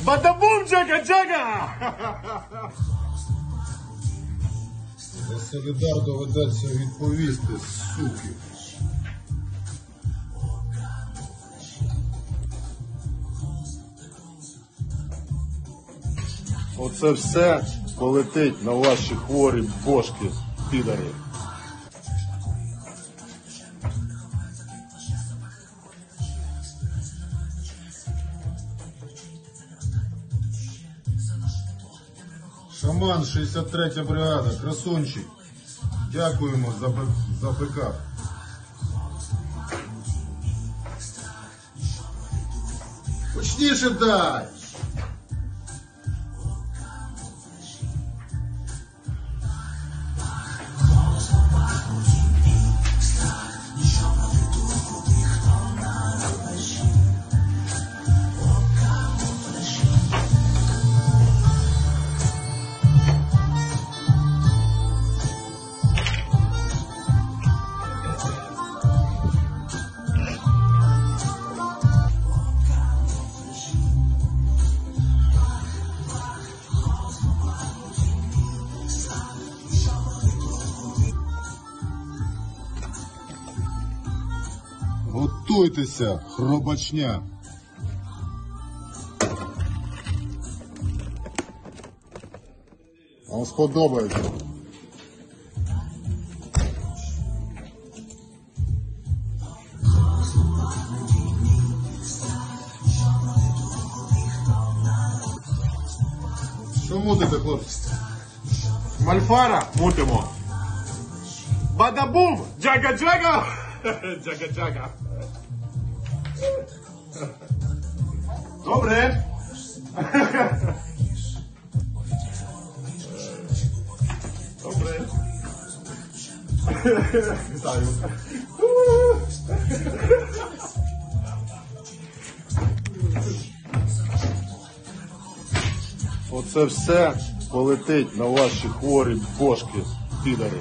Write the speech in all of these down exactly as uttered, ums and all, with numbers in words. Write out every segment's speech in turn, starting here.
Бадабум, джага-джага! За Солідар доведеться відповісти, суки. Оце все полетить на ваші хворі бошки, підари. Шаман, шістдесят третя бригада, красунчик. Дякуємо за, б... за БК. Почніше дай! Готуйтеся, хробачня. Вам сподобається. Що мутите, хлопці? Мальфара мутимо. Бадабум, джага-джага! Джага-джага. Добре. Добре. Вітаю. Оце все полетить на ваші хворі бошки, підари.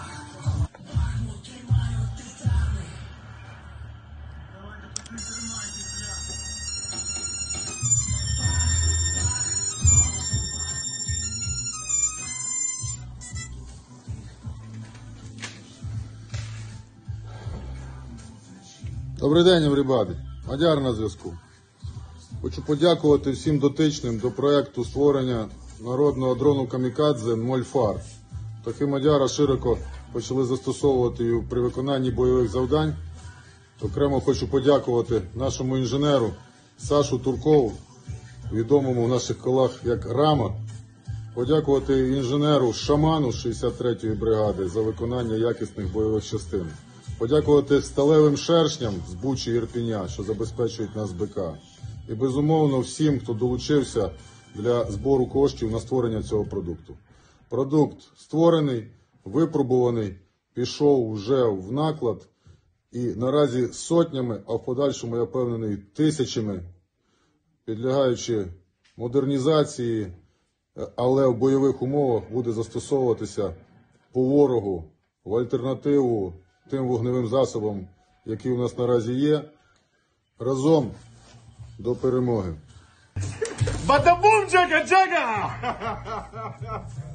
Добрий день, everybody. Мадяр на зв'язку. Хочу подякувати всім дотичним до проєкту створення народного дрону камікадзе Мольфар. Птахи Мадяра широко почали застосовувати її при виконанні бойових завдань. Окремо хочу подякувати нашому інженеру Сашу Туркову, відомому в наших колах як Рама. Подякувати інженеру Шаману шістдесят третьої бригади за виконання якісних бойових частин. Подякувати сталевим шершням з Бучі і Ірпеня, що забезпечують нас БК. І, безумовно, всім, хто долучився для збору коштів на створення цього продукту. Продукт створений, випробуваний, пішов вже в наклад і наразі сотнями, а в подальшому, я впевнений, тисячами, підлягаючи модернізації, але в бойових умовах буде застосовуватися по ворогу в альтернативу тим вогневим засобам, які у нас наразі є. Разом до перемоги. Бадабум, джага-джага!